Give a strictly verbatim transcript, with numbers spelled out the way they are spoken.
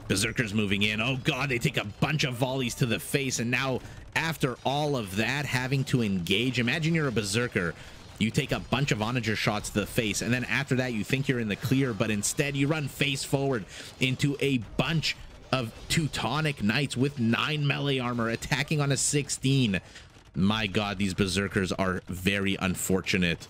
Berserkers moving in. Oh god, they take a bunch of volleys to the face, and now after all of that, having to engage. Imagine you're a Berserker. You take a bunch of onager shots to the face, and then after that you think you're in the clear, but instead you run face forward into a bunch of Teutonic Knights with nine melee armor attacking on a sixteen. My god, these Berserkers are very unfortunate.